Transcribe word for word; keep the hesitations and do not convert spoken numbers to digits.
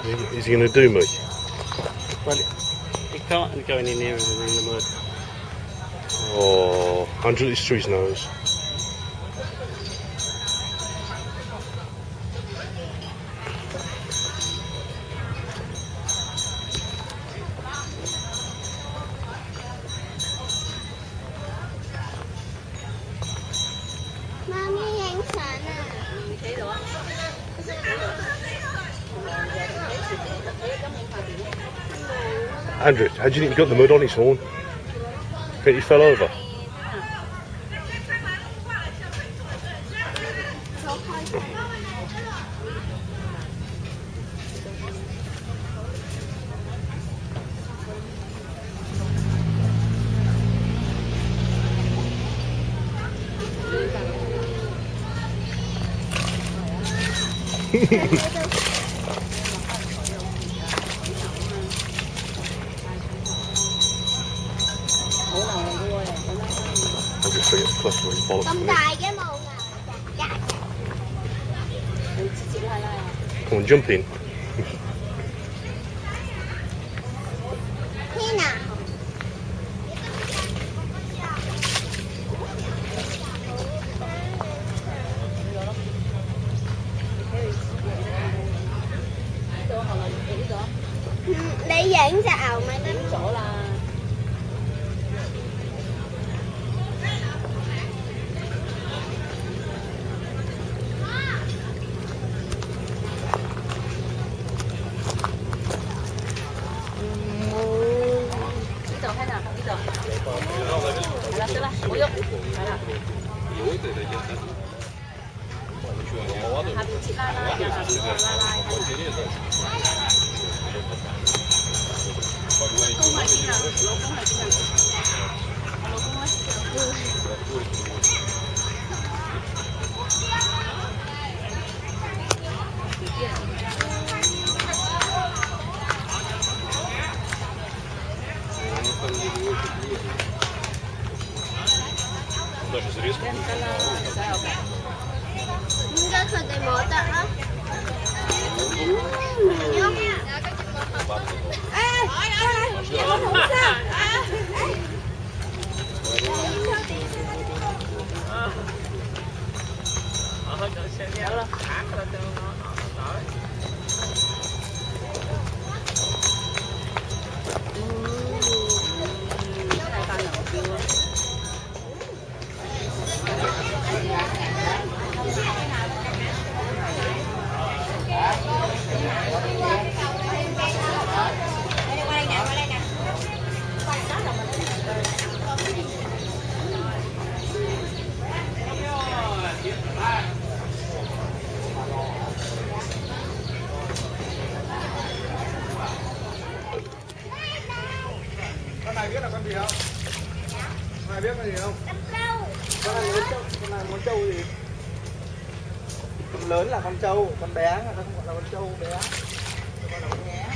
Is he going to do me? Well, he can't go any nearer than in the mud. Oh, Andrew, it's through his nose. Andrew, how do you think he got the mud on his horn? I think he fell over. I just think it's plus really bollocks. Come on, jump in. Lấy dẫn dạo mà đến chỗ là Enggak kedai motor ah. Eh, jangan rusak. Con này biết là con gì không? Con này biết con gì không? Con này muốn trâu, con này muốn trâu gì? Con lớn là con trâu, con bé là con gọi là con trâu bé. Con là con nhé.